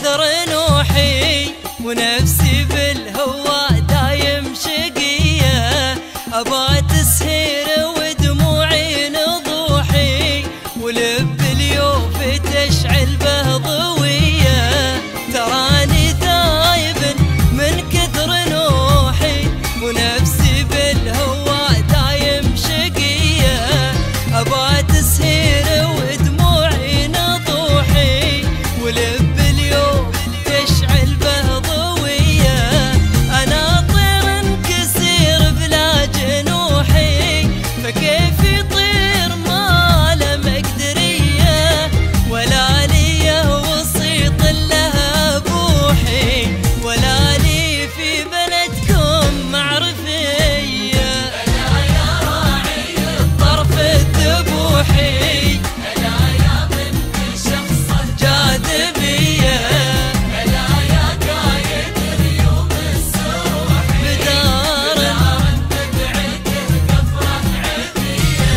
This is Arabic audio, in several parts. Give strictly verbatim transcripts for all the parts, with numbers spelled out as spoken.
كثر نوحي ونفسي بالهوى دايم شقية، أبغى تسهير ودموعي نضوحي ولب اليوف تشعل به ضوية. تراني ذايب من كثر نوحي ونفسي بالهوى دايم شقية، أبغى تسهير ودموعي نضوحي ولب اليوم تشعل به ضوية. أنا طير كسير بلا جنوحي، فكيف يطير ما له مقدرية، ولا لي وسيط لها بوحي، ولا لي في بلدكم معرفية. ألا يا راعي طرف الذبوحي، ألا يا من بشخصه جاذبية، ألا يا قايد اليوم السروح بدار دار تبعده قفره عبية.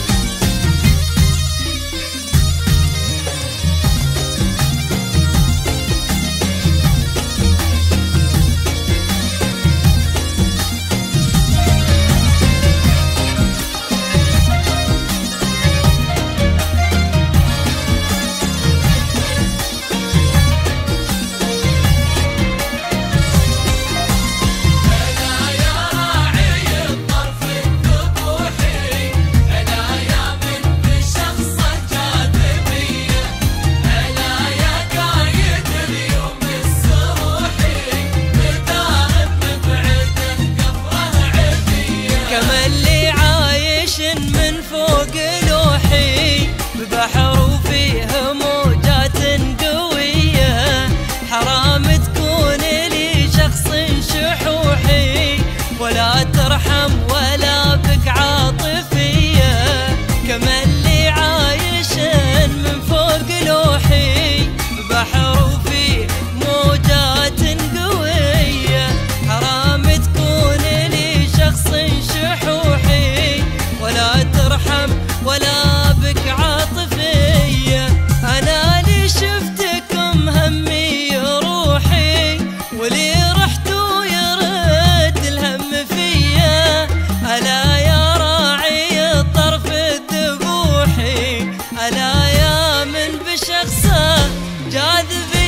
ألا يا راعي الطرف الذبوحي، ألا يا من بشخصه جاذبية، ألا يا قايد اليوم السروحي بدار مبعده قفره عبية. كما اللي عايش من فوق لوحي ببحر وفيه موجات قوية، حرام تكون لي شخص شحوحي ولا ترحم ولا بك عاطفية. كما اللي عايش من فوق لوحي ببحر وفيه موجات قوية، حرام تكون لي شخص شحوحي ولا ترحم ولا بك عاطفية. أنا لي شفتكم همي روحي، ولي رحتوا يرد الهم فيا. ألا يا راعي الطرف الذبوحي، ألا يا من بشخصه جاذب